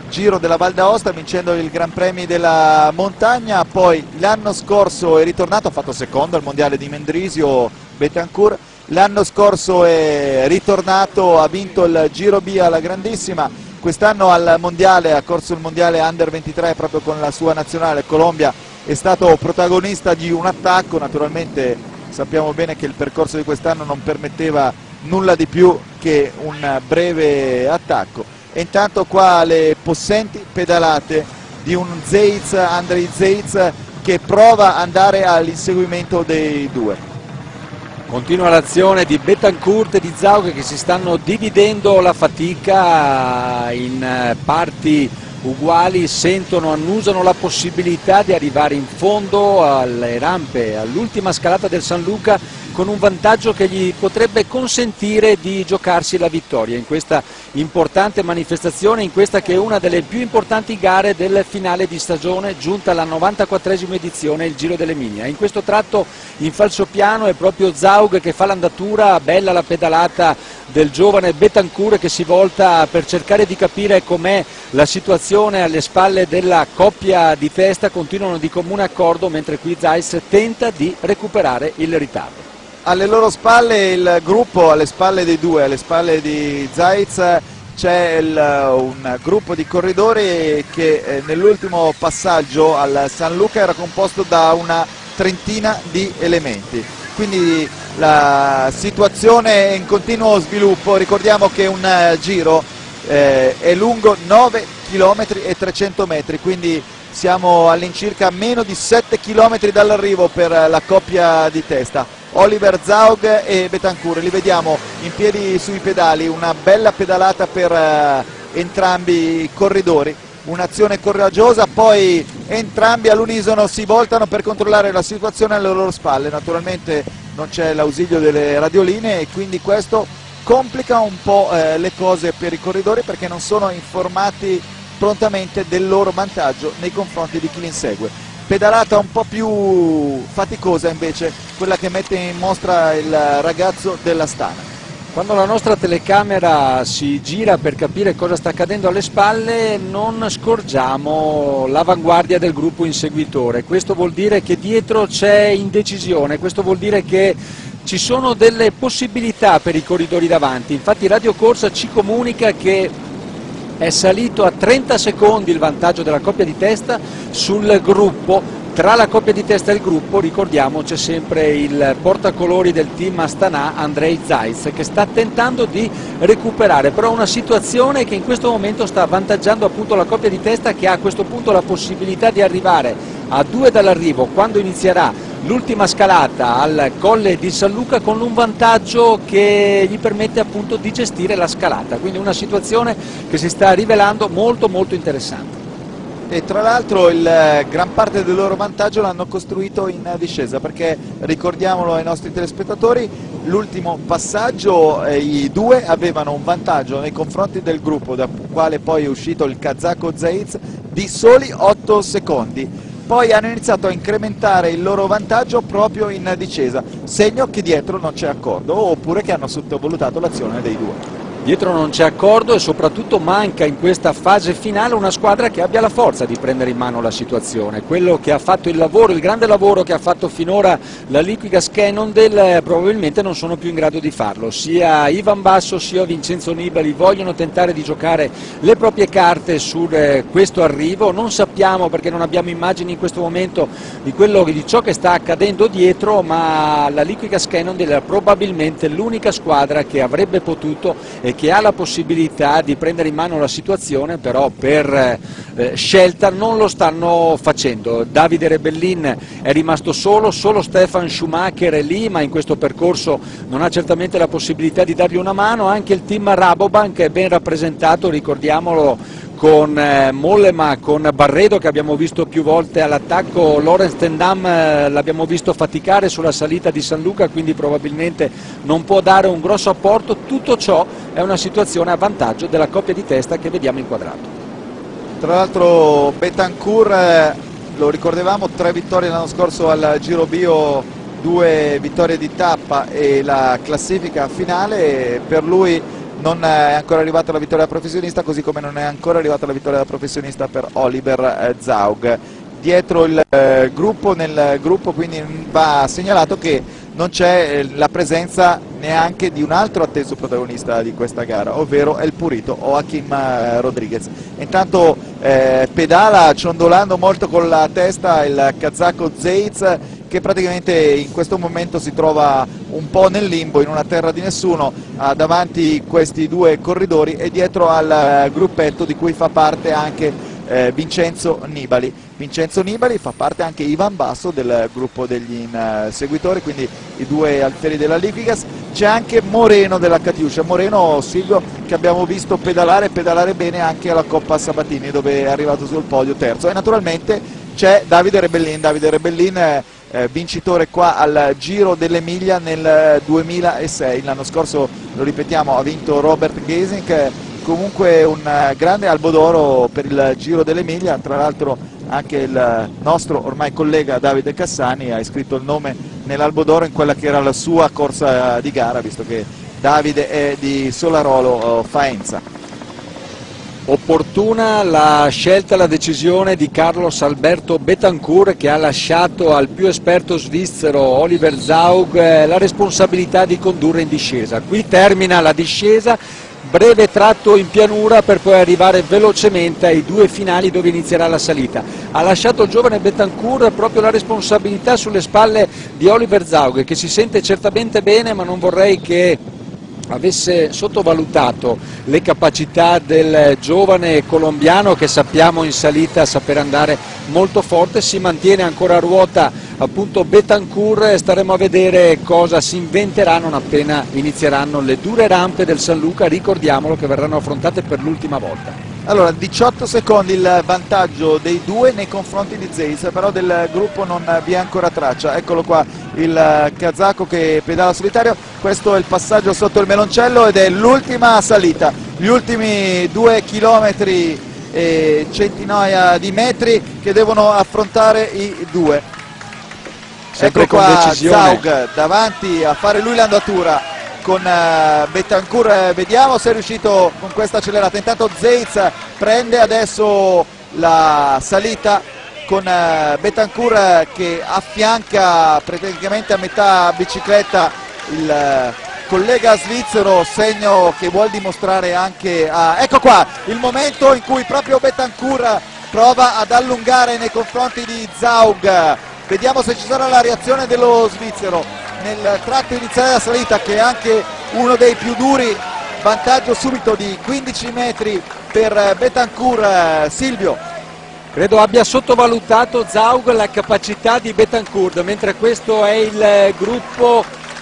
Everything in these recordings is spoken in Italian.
Giro della Val d'Aosta, vincendo il Gran Premio della Montagna. Poi l'anno scorso è ritornato, ha fatto secondo al mondiale di Mendrisio Betancourt. L'anno scorso è ritornato, ha vinto il Giro B alla grandissima. Quest'anno al mondiale, ha corso il mondiale Under 23 proprio con la sua nazionale Colombia. È stato protagonista di un attacco, naturalmente sappiamo bene che il percorso di quest'anno non permetteva nulla di più che un breve attacco. E intanto qua le possenti pedalate di un Andrej Zeitz che prova ad andare all'inseguimento dei due. Continua l'azione di Betancourt e di Zaug che si stanno dividendo la fatica in parti uguali, sentono, annusano la possibilità di arrivare in fondo alle rampe, all'ultima scalata del San Luca, con un vantaggio che gli potrebbe consentire di giocarsi la vittoria in questa importante manifestazione, in questa che è una delle più importanti gare del finale di stagione, giunta alla 94esima edizione, il Giro dell'Emilia. In questo tratto in falsopiano è proprio Zaug che fa l'andatura, bella la pedalata del giovane Betancourt che si volta per cercare di capire com'è la situazione alle spalle della coppia di testa, continuano di comune accordo, mentre qui Zeitz tenta di recuperare il ritardo. Alle loro spalle il gruppo, alle spalle dei due, alle spalle di Zeitz c'è un gruppo di corridori che nell'ultimo passaggio al San Luca era composto da una trentina di elementi, quindi la situazione è in continuo sviluppo. Ricordiamo che un giro è lungo 9 km e 300 metri, quindi siamo all'incirca meno di 7 km dall'arrivo per la coppia di testa. Oliver Zaug e Betancourt, li vediamo in piedi sui pedali, una bella pedalata per entrambi i corridori, un'azione coraggiosa, poi entrambi all'unisono si voltano per controllare la situazione alle loro spalle. Naturalmente non c'è l'ausilio delle radioline e quindi questo complica un po' le cose per i corridori, perché non sono informati prontamente del loro vantaggio nei confronti di chi li insegue. Pedalata un po' più faticosa invece quella che mette in mostra il ragazzo dell'Astana. Quando la nostra telecamera si gira per capire cosa sta accadendo alle spalle, non scorgiamo l'avanguardia del gruppo inseguitore. Questo vuol dire che dietro c'è indecisione, questo vuol dire che ci sono delle possibilità per i corridori davanti. Infatti Radio Corsa ci comunica che è salito a 30 secondi il vantaggio della coppia di testa sul gruppo. Tra la coppia di testa e il gruppo, ricordiamo, c'è sempre il portacolori del team Astana, Andrej Zeitz, che sta tentando di recuperare, però una situazione che in questo momento sta avvantaggiando appunto la coppia di testa, che ha a questo punto la possibilità di arrivare a 2 dall'arrivo quando inizierà l'ultima scalata al colle di San Luca, con un vantaggio che gli permette appunto di gestire la scalata, quindi una situazione che si sta rivelando molto molto interessante. E tra l'altro gran parte del loro vantaggio l'hanno costruito in discesa, perché ricordiamolo ai nostri telespettatori, l'ultimo passaggio i due avevano un vantaggio nei confronti del gruppo, da quale poi è uscito il kazako Zeitz, di soli 8 secondi. Poi hanno iniziato a incrementare il loro vantaggio proprio in discesa, segno che dietro non c'è accordo, oppure che hanno sottovalutato l'azione dei due. Dietro non c'è accordo e soprattutto manca in questa fase finale una squadra che abbia la forza di prendere in mano la situazione. Quello che ha fatto il lavoro, il grande lavoro che ha fatto finora la Liquigas Cannondale, probabilmente non sono più in grado di farlo. Sia Ivan Basso sia Vincenzo Nibali vogliono tentare di giocare le proprie carte su questo arrivo. Non sappiamo, perché non abbiamo immagini in questo momento di ciò che sta accadendo dietro, ma la Liquigas Cannondale è probabilmente l'unica squadra che avrebbe potuto e che ha la possibilità di prendere in mano la situazione, però per scelta non lo stanno facendo. Davide Rebellin è rimasto solo Stefan Schumacher è lì, ma in questo percorso non ha certamente la possibilità di dargli una mano. Anche il team Rabobank è ben rappresentato, ricordiamolo, con Mollema, con Barredo che abbiamo visto più volte all'attacco. Lorenz Tendam l'abbiamo visto faticare sulla salita di San Luca, quindi probabilmente non può dare un grosso apporto. Tutto ciò è una situazione a vantaggio della coppia di testa che vediamo inquadrato. Tra l'altro Betancourt, lo ricordavamo, 3 vittorie l'anno scorso al Giro Bio, 2 vittorie di tappa e la classifica finale. Per lui non è ancora arrivata la vittoria da professionista, così come non è ancora arrivata la vittoria da professionista per Oliver Zaug. Dietro il gruppo, nel gruppo quindi va segnalato che non c'è la presenza neanche di un altro atteso protagonista di questa gara, ovvero El Purito o Hakim Rodriguez. Intanto pedala ciondolando molto con la testa il kazako Zeitz, che praticamente in questo momento si trova un po' nel limbo, in una terra di nessuno, davanti questi due corridori e dietro al gruppetto di cui fa parte anche Vincenzo Nibali. Vincenzo Nibali fa parte anche Ivan Basso del gruppo degli inseguitori, quindi i due alfieri della Liquigas. C'è anche Moreno della Catiuscia, Moreno, Silvio, che abbiamo visto pedalare bene anche alla Coppa Sabatini, dove è arrivato sul podio terzo, e naturalmente c'è Davide Rebellin, vincitore qua al Giro dell'Emilia nel 2006, l'anno scorso, lo ripetiamo, ha vinto Robert Gesink. Comunque un grande albo d'oro per il Giro dell'Emilia. Tra l'altro anche il nostro ormai collega Davide Cassani ha iscritto il nome nell'albo d'oro in quella che era la sua corsa di gara, visto che Davide è di Solarolo Faenza. Opportuna la scelta, la decisione di Carlos Alberto Betancourt, che ha lasciato al più esperto svizzero Oliver Zaug la responsabilità di condurre in discesa. Qui termina la discesa, breve tratto in pianura per poi arrivare velocemente ai due finali dove inizierà la salita. Ha lasciato il giovane Betancourt proprio la responsabilità sulle spalle di Oliver Zaug, che si sente certamente bene, ma non vorrei che avesse sottovalutato le capacità del giovane colombiano, che sappiamo in salita saper andare molto forte. Si mantiene ancora a ruota appunto Betancourt, staremo a vedere cosa si inventerà non appena inizieranno le dure rampe del San Luca, ricordiamolo, che verranno affrontate per l'ultima volta. Allora, 18 secondi il vantaggio dei due nei confronti di Zeitz, però del gruppo non vi è ancora traccia. Eccolo qua il kazako che pedala solitario. Questo è il passaggio sotto il meloncello ed è l'ultima salita, gli ultimi 2 chilometri e centinaia di metri che devono affrontare i due. Sempre ecco qua con decisione. Zaug davanti a fare lui l'andatura con Betancourt. Vediamo se è riuscito con questa accelerata. Intanto Zeitz prende adesso la salita con Betancourt che affianca praticamente a metà bicicletta il collega svizzero, segno che vuol dimostrare anche ecco qua il momento in cui proprio Betancourt prova ad allungare nei confronti di Zaug. Vediamo se ci sarà la reazione dello svizzero nel tratto iniziale della salita, che è anche uno dei più duri. Vantaggio subito di 15 metri per Betancourt. Silvio. Credo abbia sottovalutato Zaug la capacità di Betancourt, mentre questo è il gruppo,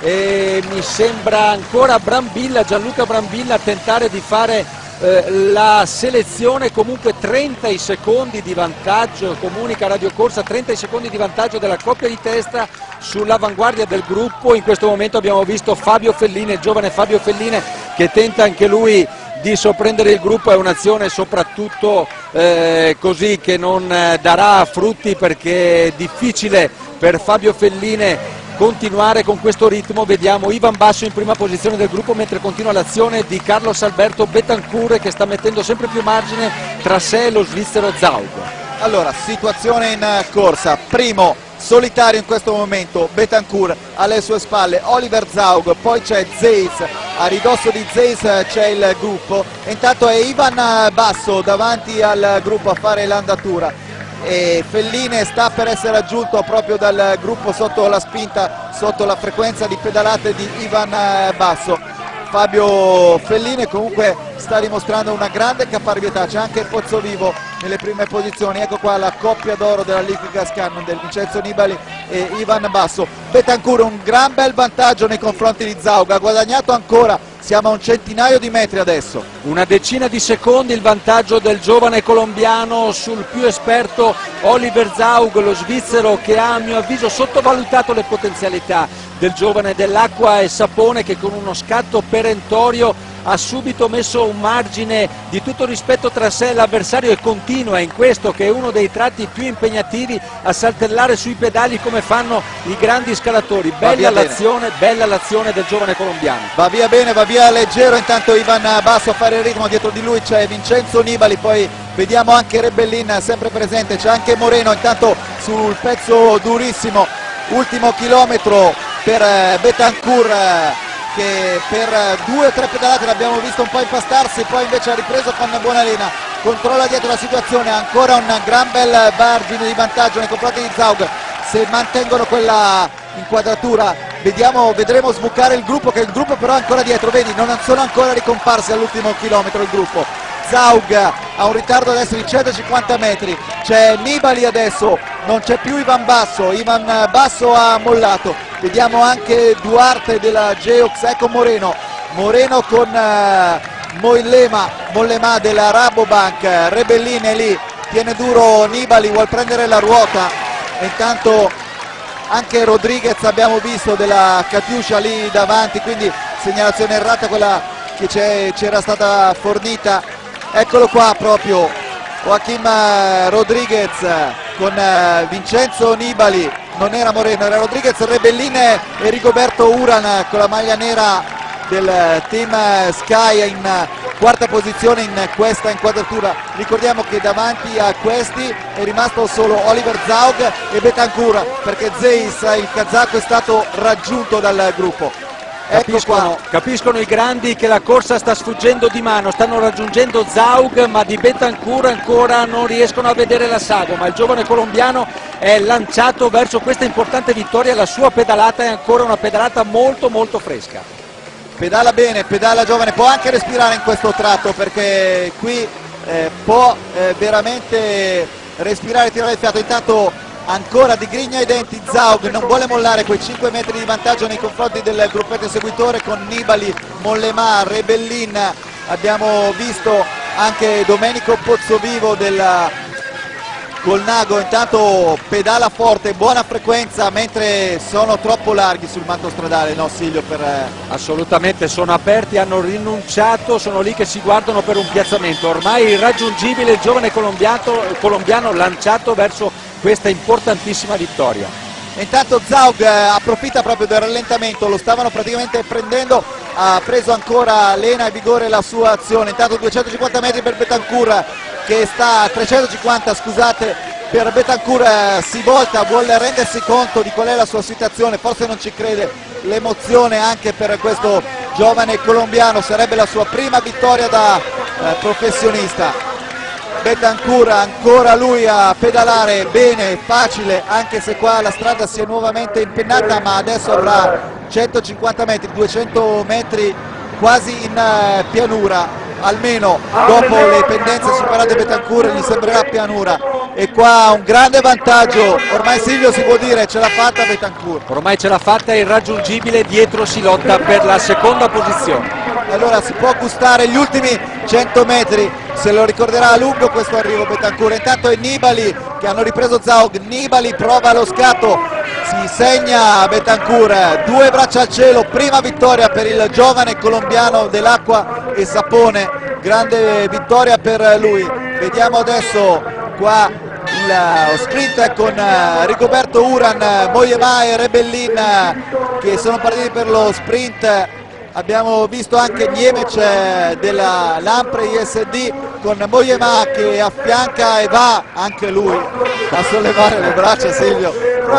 mi sembra ancora Brambilla, Gianluca Brambilla, a tentare di fare la selezione. Comunque 30 secondi di vantaggio, comunica Radio Corsa, 30 secondi di vantaggio della coppia di testa sull'avanguardia del gruppo. In questo momento abbiamo visto Fabio Felline, il giovane Fabio Felline, che tenta anche lui di sorprendere il gruppo. È un'azione soprattutto così che non darà frutti, perché è difficile per Fabio Felline continuare con questo ritmo. Vediamo Ivan Basso in prima posizione del gruppo, mentre continua l'azione di Carlos Alberto Betancourt, che sta mettendo sempre più margine tra sé e lo svizzero Zaug. Allora, situazione in corsa, primo solitario in questo momento Betancourt, alle sue spalle Oliver Zaug, poi c'è Zeitz, a ridosso di Zeitz c'è il gruppo, e intanto è Ivan Basso davanti al gruppo a fare l'andatura, e Felline sta per essere raggiunto proprio dal gruppo sotto la spinta, sotto la frequenza di pedalate di Ivan Basso. Fabio Felline comunque sta dimostrando una grande caparbietà, c'è anche Pozzovivo nelle prime posizioni. Ecco qua la coppia d'oro della Liquigas Cannon del Vincenzo Nibali e Ivan Basso. Betancourt un gran bel vantaggio nei confronti di Zaug, ha guadagnato ancora, siamo a un centinaio di metri adesso. Una decina di secondi il vantaggio del giovane colombiano sul più esperto Oliver Zaug, lo svizzero, che ha a mio avviso sottovalutato le potenzialità del giovane dell'Acqua e Sapone, che con uno scatto perentorio ha subito messo un margine di tutto rispetto tra sé e l'avversario e continua in questo che è uno dei tratti più impegnativi a saltellare sui pedali come fanno i grandi scalatori. Bella l'azione del giovane colombiano. Va via bene, va via leggero, intanto Ivan Basso a fare il ritmo, dietro di lui c'è Vincenzo Nibali, poi vediamo anche Rebellin sempre presente, c'è anche Moreno intanto sul pezzo durissimo, ultimo chilometro per Betancourt, che per 2 o 3 pedalate l'abbiamo visto un po' impastarsi, poi invece ha ripreso con buona lena, controlla dietro la situazione, ancora un gran bel margine di vantaggio nei confronti di Zaug. Se mantengono quella inquadratura vedremo sbucare il gruppo, che il gruppo però è ancora dietro, vedi, non sono ancora ricomparsi all'ultimo chilometro il gruppo. Zaug ha un ritardo adesso di 150 metri, c'è Nibali adesso, non c'è più Ivan Basso ha mollato, vediamo anche Duarte della Geox, ecco Moreno con Mollema della Rabobank, Rebellin è lì, tiene duro Nibali, vuol prendere la ruota, e intanto anche Rodriguez abbiamo visto della Catiuscia lì davanti, quindi segnalazione errata quella che c'era stata fornita. Eccolo qua proprio Joaquim Rodriguez con Vincenzo Nibali, non era Moreno, era Rodriguez, Rebellin e Rigoberto Uran con la maglia nera del team Sky in quarta posizione in questa inquadratura. Ricordiamo che davanti a questi è rimasto solo Oliver Zaug e Betancourt, perché Zeiss, il kazako, è stato raggiunto dal gruppo. Capiscono i grandi che la corsa sta sfuggendo di mano, stanno raggiungendo Zaug, ma di Betancourt ancora non riescono a vedere la sagoma. Il giovane colombiano è lanciato verso questa importante vittoria, la sua pedalata è ancora una pedalata molto molto fresca. Pedala bene, pedala giovane, può anche respirare in questo tratto, perché qui può veramente respirare e tirare il fiato. Intanto ancora digrigna i denti Zaug, non vuole mollare quei 5 metri di vantaggio nei confronti del gruppetto seguitore con Nibali, Mollema, Rebellin. Abbiamo visto anche Domenico Pozzovivo della Colnago, intanto pedala forte, buona frequenza, mentre sono troppo larghi sul manto stradale, no Silvio? Assolutamente, sono aperti, hanno rinunciato, sono lì che si guardano per un piazzamento, ormai irraggiungibile il giovane colombiano lanciato verso questa importantissima vittoria. Intanto Zaug approfitta proprio del rallentamento, lo stavano praticamente prendendo, ha preso ancora lena e vigore la sua azione. Intanto 250 metri per Betancourt, che sta a 350, scusate, per Betancourt, si volta, vuole rendersi conto di qual è la sua situazione, forse non ci crede, l'emozione anche per questo giovane colombiano, sarebbe la sua prima vittoria da professionista. Betancourt ancora lui a pedalare bene, facile, anche se qua la strada si è nuovamente impennata, ma adesso avrà 150 metri, 200 metri quasi in pianura, almeno dopo le pendenze superate Betancourt gli sembrerà pianura, e qua un grande vantaggio, ormai Silvio si può dire ce l'ha fatta Betancourt. Ormai ce l'ha fatta, è irraggiungibile, dietro si lotta per la seconda posizione. Allora si può gustare gli ultimi 100 metri, se lo ricorderà a lungo questo arrivo Betancourt. Intanto è Nibali che hanno ripreso Zaug, Nibali prova lo scatto, si segna Betancourt, 2 braccia al cielo, prima vittoria per il giovane colombiano dell'Acqua e Sapone, grande vittoria per lui. Vediamo adesso qua lo sprint con Rigoberto Uran, Mollema e Rebellin che sono partiti per lo sprint. Abbiamo visto anche Niemec della Lampre ISD con Mollema che affianca e va anche lui a sollevare le braccia, Silvio,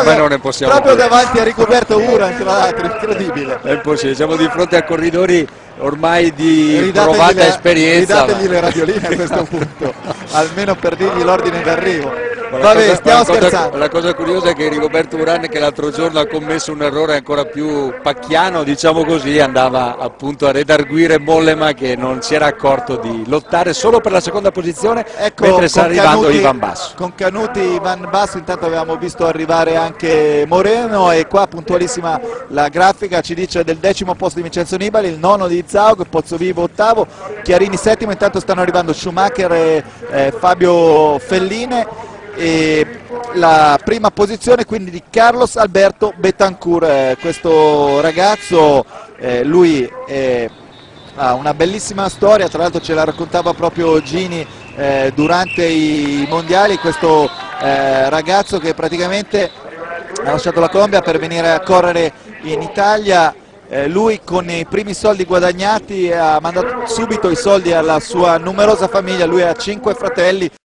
proprio davanti a Rigoberto Uran, tra l'altro, incredibile. È impossibile, siamo di fronte a corridori ormai di provata esperienza. Ridategli le radioline a questo punto, almeno per dirgli l'ordine d'arrivo. Vabbè, stiamo scherzando. La cosa curiosa è che Rigoberto Uran, che l'altro giorno ha commesso un errore ancora più pacchiano, diciamo così, andava appunto a redarguire Mollema, che non si era accorto di lottare solo per la seconda posizione, ecco, mentre sta arrivando Ivan Basso. Con Canuti, Ivan Basso, intanto avevamo visto arrivare anche Moreno, e qua puntualissima la grafica ci dice del 10° posto di Vincenzo Nibali, il 9° di Zaug, Pozzovivo 8°, Chiarini 7°, intanto stanno arrivando Schumacher e Fabio Felline. e la prima posizione quindi di Carlos Alberto Betancourt, questo ragazzo, lui ha una bellissima storia, tra l'altro ce la raccontava proprio Gini durante i mondiali, questo ragazzo che praticamente ha lasciato la Colombia per venire a correre in Italia. Lui con i primi soldi guadagnati ha mandato subito i soldi alla sua numerosa famiglia, lui ha 5 fratelli.